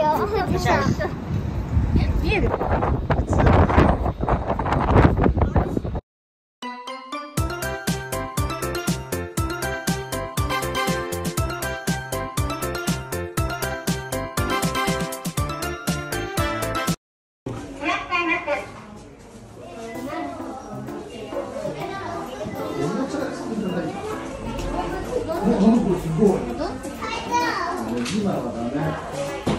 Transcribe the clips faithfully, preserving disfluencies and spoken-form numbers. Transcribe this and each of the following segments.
よ、富士山。見える？ 今はダメ。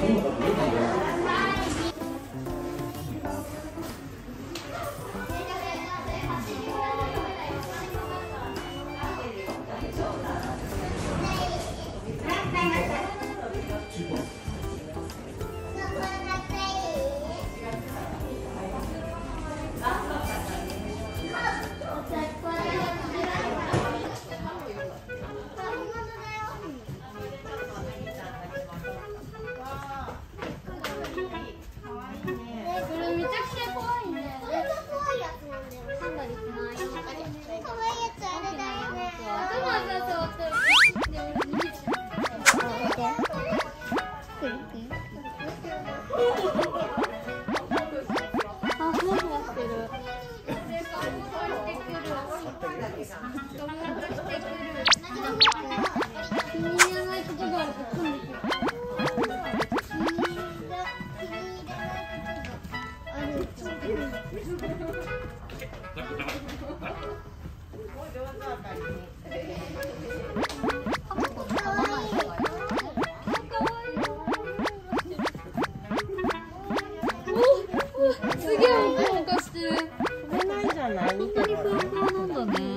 すげえ音がしてる。 飛べないじゃない。 本当にふわふわなんだね。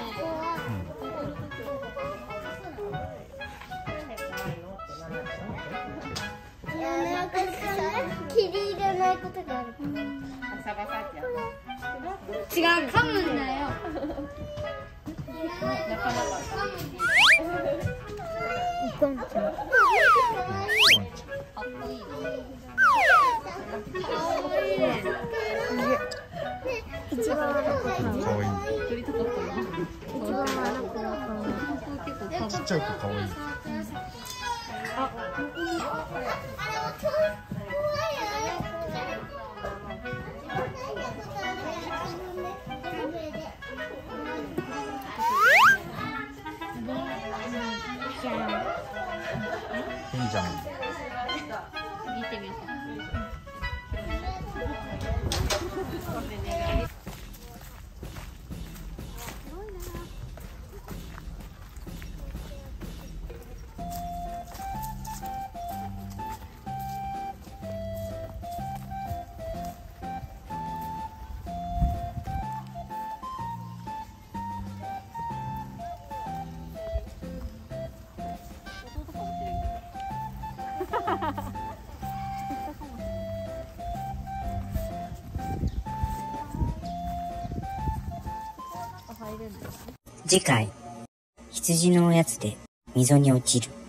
切り入れないことがある。 違う、噛むんだよ。 イコンちゃん。かっこいい。一番あの子かわいい。一番あの子がかわいい。 ちっちゃい子かわいい。 あ、 いいじゃん。 見てみよう。 次回、羊のおやつで溝に落ちる。